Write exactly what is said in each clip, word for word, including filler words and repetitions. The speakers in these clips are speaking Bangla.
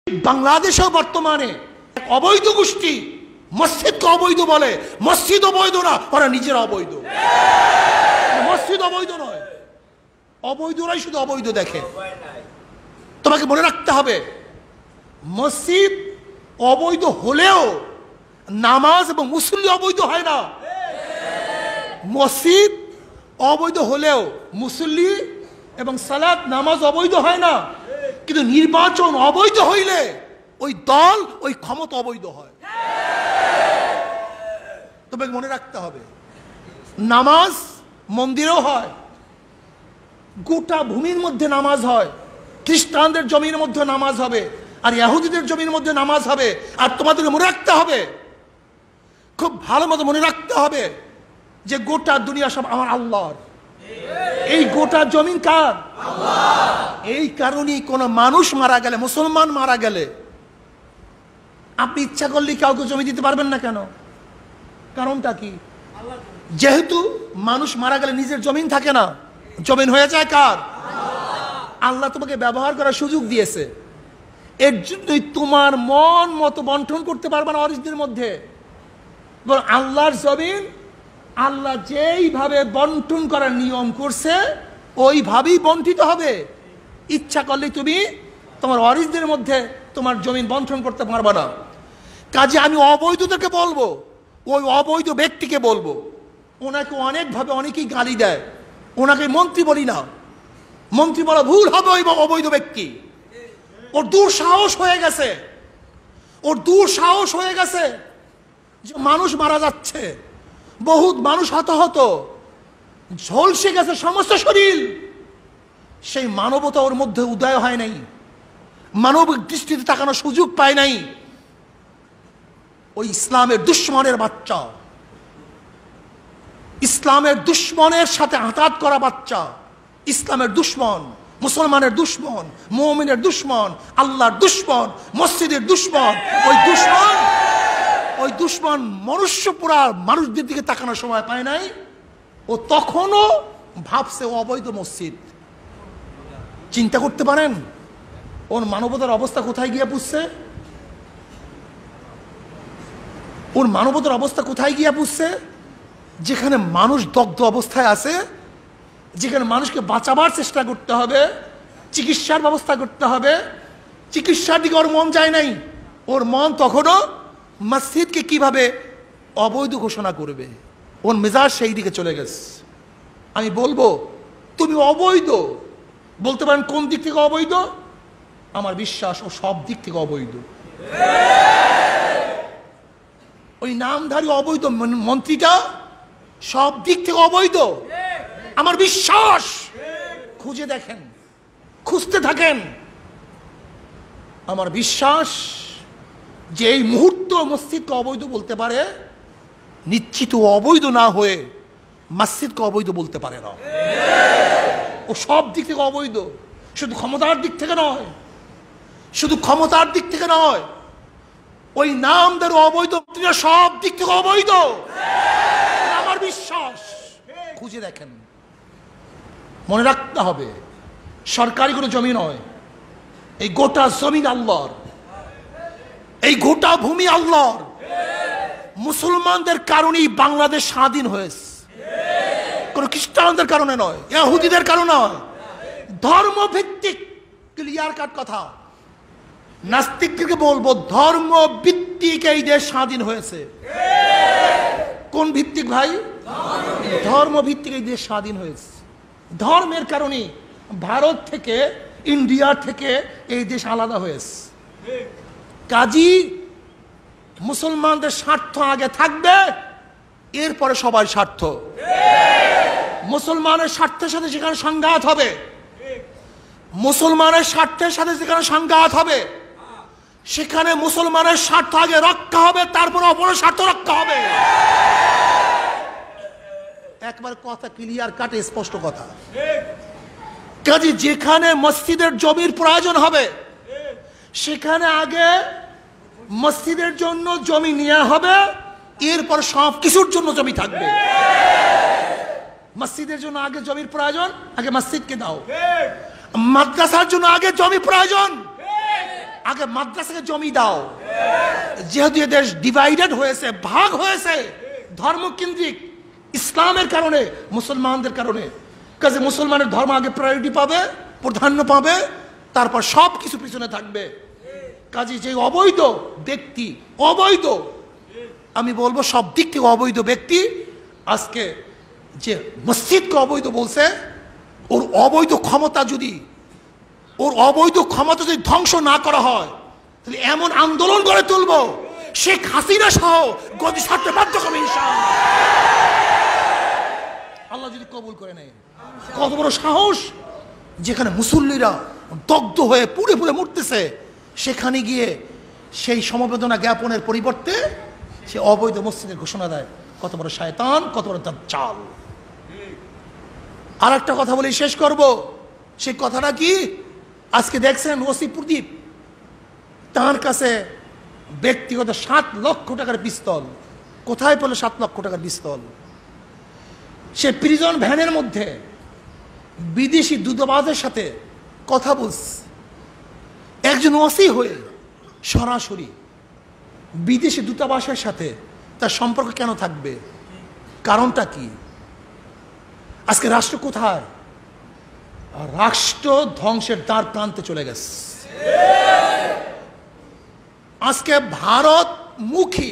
বাংলাদেশেও বর্তমানে অবৈধ গোষ্ঠী মসজিদকে অবৈধ বলে। মসজিদ অবৈধ না, ওরা নিজেরা অবৈধ। মসজিদ অবৈধ নয়, অবৈধরাই শুধু অবৈধ দেখে। তোমাকে মনে রাখতে হবে, মসজিদ অবৈধ হলেও নামাজ এবং মুসল্লি অবৈধ হয় না। মসজিদ অবৈধ হলেও মুসল্লি এবং সালাত নামাজ অবৈধ হয় না, কিন্তু নির্বাচন অবৈধ হইলে ওই দল ওই ক্ষমতা অবৈধ হয়। তোমাকে মনে রাখতে হবে, নামাজ মন্দিরেও হয়, গোটা ভূমির মধ্যে নামাজ হয়। খ্রিস্টানদের জমির মধ্যে নামাজ হবে, আর ইহুদিদের জমির মধ্যে নামাজ হবে। আর তোমাদেরকে মনে রাখতে হবে, খুব ভালো মতো মনে রাখতে হবে যে গোটা দুনিয়া সব আমার আল্লাহর। এই গোটা জমিন কার? এই কারণেই কোন মানুষ মারা গেলে, মুসলমান মারা গেলে আপনি ইচ্ছা করলে কাউকে জমি দিতে পারবেন না। কেন? কারণটা কি? যেহেতু মানুষ মারা গেলে নিজের জমিন থাকে না, জমিন হয়ে যায় কার? আল্লাহ তোমাকে ব্যবহার করার সুযোগ দিয়েছে, এর জন্যই তোমার মন মতো বন্টন করতে পারবে না অরিজদের মধ্যে। আল্লাহর জমিন আল্লাহ যেইভাবে বন্টন করার নিয়ম করছে ওইভাবেই বন্টিত হবে। ইচ্ছা করলে তুমি তোমার ওয়ারিসদের মধ্যে তোমার জমিন বন্টন করতে পারবে না। কাজে আমি অবৈধদেরকে বলবো, ওই অবৈধ ব্যক্তিকে বলবো, ওনাকে অনেকভাবে অনেকেই গালি দেয়, ওনাকে মন্ত্রী বলি না, মন্ত্রী বলা ভুল হবে। ওই অবৈধ ব্যক্তি, ওর দুঃসাহস হয়ে গেছে, ওর দুঃসাহস হয়ে গেছে যে মানুষ মারা যাচ্ছে, বহুত মানুষ হতাহত, ঝলসে গেছে সমস্ত শরীর। সেই মানবতা ওর মধ্যে উদয় হয় নাই, মানবিক দৃষ্টিতে তাকানোর সুযোগ পায় নাই। ওই ইসলামের দুশ্মনের বাচ্চা, ইসলামের দুশ্মনের সাথে আঘাত করা বাচ্চা, ইসলামের দুশ্মন, মুসলমানের দুশ্মন, মুমিনের দুশ্মন, আল্লাহর দুশ্মন, মসজিদের দুশ্মন। ওই দুশ্মন ওই দুশ্মন মনুষ্য পুরা মানুষদের দিকে তাকানোর সময় পায় নাই। ও তখনও ভাবছে অবৈধ মসজিদ। চিন্তা করতে পারেন ওর মানবতার অবস্থা কোথায় গিয়ে পুষছে? ওর মানবতার অবস্থা কোথায় গিয়ে পুষছে? যেখানে মানুষ দগ্ধ অবস্থায় আছে, যেখানে মানুষকে বাঁচাবার চেষ্টা করতে হবে, চিকিৎসার ব্যবস্থা করতে হবে, চিকিৎসার দিকে ওর মন যায় নাই। ওর মন তখনও মসজিদকে কিভাবে অবৈধ ঘোষণা করবে, ওর মেজাজ সেই দিকে চলে গেছে। আমি বলবো তুমি অবৈধ। বলতে পারেন কোন দিক থেকে অবৈধ? আমার বিশ্বাস ও সব দিক থেকে অবৈধ। ওই নামধারী অবৈধ মন্ত্রীটা সব দিক থেকে অবৈধ। আমার বিশ্বাস, খুঁজে দেখেন, খুঁজতে থাকেন। আমার বিশ্বাস যে এই মুহূর্ত মসজিদকে অবৈধ বলতে পারে, নিশ্চিত অবৈধ না হয়ে মসজিদকে অবৈধ বলতে পারে না। ও সব দিক থেকে অবৈধ, শুধু ক্ষমতার দিক থেকে নয়, শুধু ক্ষমতার দিক থেকে নয়, ওই নামদার অবৈধ সব দিক থেকে অবৈধ। আমার বিশ্বাস, খুঁজে দেখেন। মনে রাখতে হবে, সরকারি কোনো জমি নয়, এই গোটা জমিন আল্লাহর, এই গোটা ভূমি আল্লাহর। মুসলমানদের কারণেই বাংলাদেশ স্বাধীন হয়েছে, কোন খ্রিস্টানদের কারণে নয়, ইহুদিদের কারণে নয়। ধর্মভিত্তিক ক্লিয়ার কাট কথা। নাস্তিকদেরকে বলবো, ধর্ম ভিত্তিক এই দেশ স্বাধীন হয়েছে। কোন ভিত্তিক ভাই? ধর্ম ভিত্তিক এই দেশ স্বাধীন হয়েছে। ধর্মের কারণে ভারত থেকে, ইন্ডিয়া থেকে এই দেশ আলাদা হয়েছে। কাজী মুসলমানদের স্বার্থ আগে থাকবে, এরপরে সবার স্বার্থ। মুসলমানের স্বার্থের সাথে যেখানে সংঘাত হবে, মুসলমানের স্বার্থের সাথে যেখানে সংঘাত হবে, সেখানে মুসলমানের স্বার্থ আগে রক্ষা হবে, তারপরে অপরের স্বার্থ রক্ষা হবে। একবার কথা ক্লিয়ার কাটে, স্পষ্ট কথা। কাজে যেখানে মসজিদের জমির প্রয়োজন হবে, সেখানে আগে মসজিদের জন্য জমি নেওয়া হবে, এরপর সব কিছুর জন্য জমি থাকবে। মসজিদের জন্য আগে জমির প্রয়োজন, আগে মসজিদকে দাও। মাদ্রাসার জন্য আগে জমি প্রয়োজন, আগে মাদ্রাসাকে জমি দাও। যেহেতু এ দেশ ডিভাইডেড হয়েছে, ভাগ হয়েছে ধর্মকেন্দ্রিক, ইসলামের কারণে, মুসলমানদের কারণে, কাজে মুসলমানের ধর্ম আগে প্রায়োরিটি পাবে, প্রাধান্য পাবে, তারপর সব কিছু পিছনে থাকবে। কাজে যে অবৈধ ব্যক্তি, অবৈধ, আমি বলবো সব দিক থেকে অবৈধ ব্যক্তি, আজকে যে মসজিদকে অবৈধ বলছে, ওর অবৈধ ক্ষমতা যদি ওর অবৈধ ক্ষমতা যদি ধ্বংস না করা হয়, তাহলে এমন আন্দোলন গড়ে তুলবো শেখ হাসিনা সহ গদি ছাড়তে বাধ্য করবে ইনশাআল্লাহ, আল্লাহ যদি কবুল করে নেয়। কত বড় সাহস! যেখানে মুসল্লিরা দগ্ধ হয়ে পুড়ে পুড়ে মরতেছে, সেখানে গিয়ে সেই সমবেদনা জ্ঞাপনের পরিবর্তে সে অবৈধ মসজিদের ঘোষণা দেয়। কত বড় শয়তান, কত বড় দাজ্জাল! আর একটা কথা বলে শেষ করব। সেই কথাটা কি? আজকে দেখছেন ওসি প্রদীপ, তার কাছে ব্যক্তিগত সাত লক্ষ টাকার পিস্তল। কোথায় পেল সাত লক্ষ টাকার পিস্তল? সে প্রিজন ভ্যানের মধ্যে বিদেশি দূতাবাসের সাথে কথা বলছে। একজন ওসি হয়ে সরাসরি বিদেশি দূতাবাসের সাথে তার সম্পর্ক কেন থাকবে? কারণটা কি? আজকে রাষ্ট্র কোথায়? রাষ্ট্র ধ্বংসের দ্বার প্রান্তে চলে গেছে। আজকে ভারতমুখী,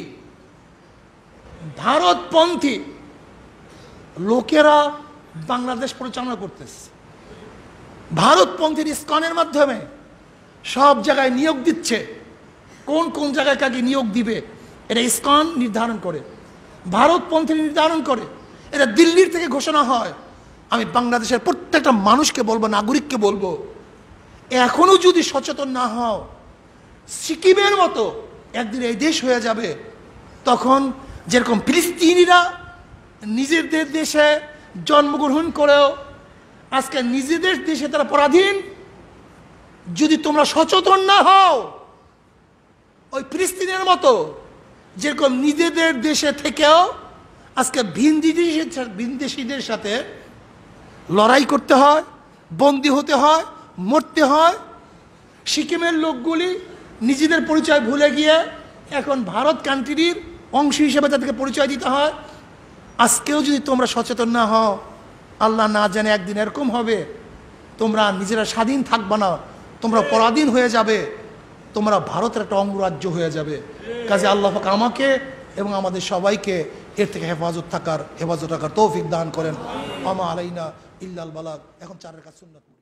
ভারতপন্থী লোকেরা বাংলাদেশ পরিচালনা করতেছে। ভারতপন্থীর ইসকনের মাধ্যমে সব জায়গায় নিয়োগ দিচ্ছে। কোন কোন জায়গায় কাকে নিয়োগ দিবে এটা ইসকন নির্ধারণ করে, ভারতপন্থী নির্ধারণ করে। এটা দিল্লির থেকে ঘোষণা হয়। আমি বাংলাদেশের প্রত্যেকটা মানুষকে বলবো, নাগরিককে বলবো, এখনো যদি সচেতন না হও, সিকিমের মতো একদিন এই দেশ হয়ে যাবে। তখন যেরকম ফিলিস্তিনিরা নিজেদের দেশে জন্মগ্রহণ করেও আজকে নিজেদের দেশে তারা পরাধীন, যদি তোমরা সচেতন না হও, ওই ফিলিস্তিনের মতো যেরকম নিজেদের দেশে থেকেও আজকে ভিনদেশীদের ভিনদেশীদের সাথে লড়াই করতে হয়, বন্দী হতে হয়, মরতে হয়। সিকিমের লোকগুলি নিজেদের পরিচয় ভুলে গিয়ে এখন ভারত কান্ট্রির অংশ হিসেবে তাদেরকে পরিচয় দিতে হয়। আজকেও যদি তোমরা সচেতন না হও, আল্লাহ না জানে একদিন এরকম হবে, তোমরা নিজেরা স্বাধীন থাকবে না, তোমরা পরাধীন হয়ে যাবে, তোমরা ভারতের একটা অঙ্গরাজ্য হয়ে যাবে। কাজে আল্লাহ পাক আমাকে এবং আমাদের সবাইকে এর থেকে হেফাজত থাকার হেফাজত রাখার তৌফিক দান করেন। আমা আলাইনা ইল্লাল বালাগ। এখন চারের কাজ সুন্নাত।